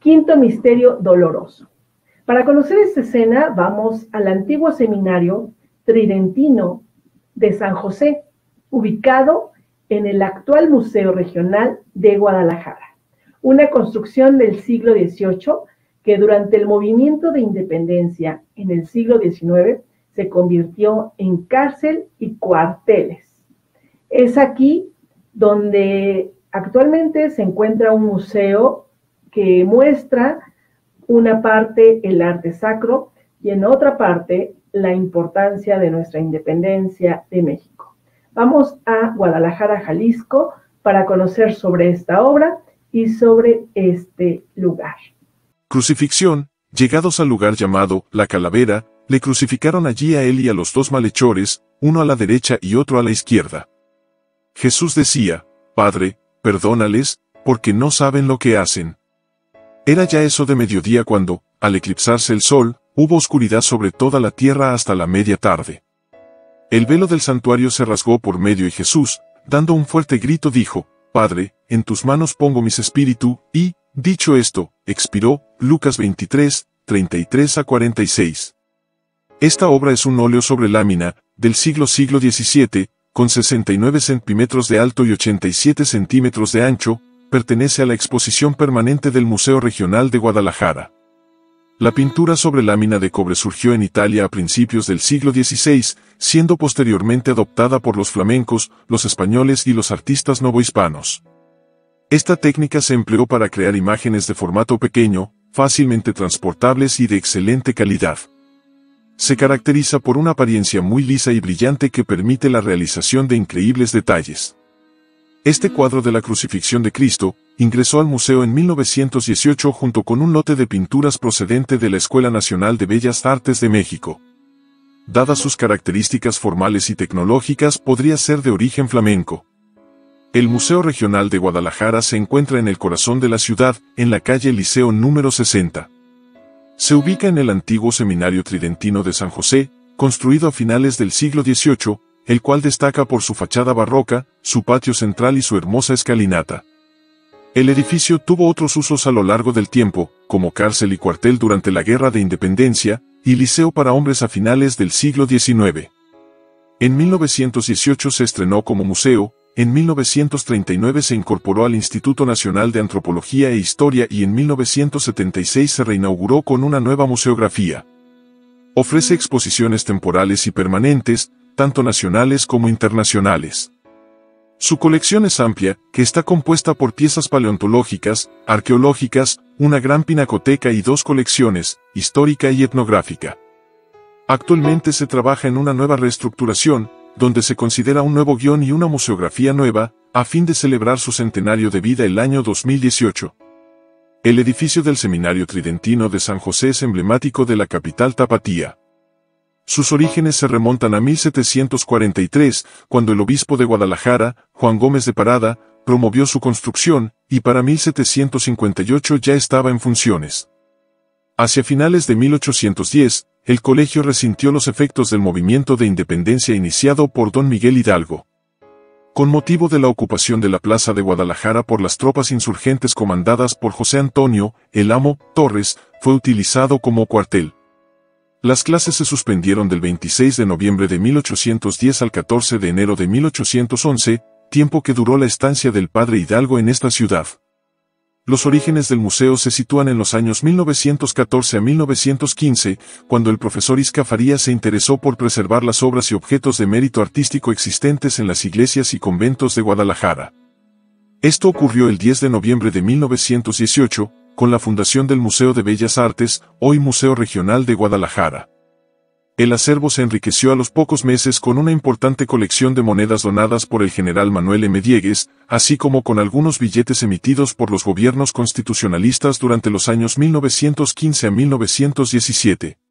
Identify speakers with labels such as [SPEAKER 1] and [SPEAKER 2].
[SPEAKER 1] Quinto misterio doloroso. Para conocer esta escena, vamos al antiguo seminario tridentino de San José, ubicado en el actual Museo Regional de Guadalajara, una construcción del siglo XVIII que durante el movimiento de independencia en el siglo XIX se convirtió en cárcel y cuarteles. Es aquí donde actualmente se encuentra un museo que muestra una parte el arte sacro y en otra parte la importancia de nuestra independencia de México. Vamos a Guadalajara, Jalisco, para conocer sobre esta obra y sobre este lugar.
[SPEAKER 2] Crucifixión. Llegados al lugar llamado La Calavera, le crucificaron allí a él y a los dos malhechores, uno a la derecha y otro a la izquierda. Jesús decía: Padre, perdónales, porque no saben lo que hacen. Era ya eso de mediodía cuando, al eclipsarse el sol, hubo oscuridad sobre toda la tierra hasta la media tarde. El velo del santuario se rasgó por medio y Jesús, dando un fuerte grito, dijo: Padre, en tus manos pongo mis espíritu, y, dicho esto, expiró. Lucas 23, 33-46. Esta obra es un óleo sobre lámina, del siglo XVII, con 69 centímetros de alto y 87 centímetros de ancho. Pertenece a la exposición permanente del Museo Regional de Guadalajara. La pintura sobre lámina de cobre surgió en Italia a principios del siglo XVI, siendo posteriormente adoptada por los flamencos, los españoles y los artistas novohispanos. Esta técnica se empleó para crear imágenes de formato pequeño, fácilmente transportables y de excelente calidad. Se caracteriza por una apariencia muy lisa y brillante que permite la realización de increíbles detalles. Este cuadro de la Crucifixión de Cristo ingresó al museo en 1918 junto con un lote de pinturas procedente de la Escuela Nacional de Bellas Artes de México. Dadas sus características formales y tecnológicas, podría ser de origen flamenco. El Museo Regional de Guadalajara se encuentra en el corazón de la ciudad, en la calle Liceo número 60. Se ubica en el antiguo Seminario Tridentino de San José, construido a finales del siglo XVIII, el cual destaca por su fachada barroca, su patio central y su hermosa escalinata. El edificio tuvo otros usos a lo largo del tiempo, como cárcel y cuartel durante la Guerra de Independencia, y liceo para hombres a finales del siglo XIX. En 1918 se estrenó como museo, en 1939 se incorporó al Instituto Nacional de Antropología e Historia y en 1976 se reinauguró con una nueva museografía. Ofrece exposiciones temporales y permanentes, tanto nacionales como internacionales. Su colección es amplia, que está compuesta por piezas paleontológicas, arqueológicas, una gran pinacoteca y dos colecciones, histórica y etnográfica. Actualmente se trabaja en una nueva reestructuración, donde se considera un nuevo guión y una museografía nueva, a fin de celebrar su centenario de vida el año 2018. El edificio del Seminario Tridentino de San José es emblemático de la capital tapatía. Sus orígenes se remontan a 1743, cuando el obispo de Guadalajara, Juan Gómez de Parada, promovió su construcción, y para 1758 ya estaba en funciones. Hacia finales de 1810, el colegio resintió los efectos del movimiento de independencia iniciado por don Miguel Hidalgo. Con motivo de la ocupación de la plaza de Guadalajara por las tropas insurgentes comandadas por José Antonio, el Amo, Torres, fue utilizado como cuartel. Las clases se suspendieron del 26 de noviembre de 1810 al 14 de enero de 1811, tiempo que duró la estancia del padre Hidalgo en esta ciudad. Los orígenes del museo se sitúan en los años 1914 a 1915, cuando el profesor Isca Farías se interesó por preservar las obras y objetos de mérito artístico existentes en las iglesias y conventos de Guadalajara. Esto ocurrió el 10 de noviembre de 1918, con la fundación del Museo de Bellas Artes, hoy Museo Regional de Guadalajara. El acervo se enriqueció a los pocos meses con una importante colección de monedas donadas por el general Manuel M. Diegues, así como con algunos billetes emitidos por los gobiernos constitucionalistas durante los años 1915 a 1917.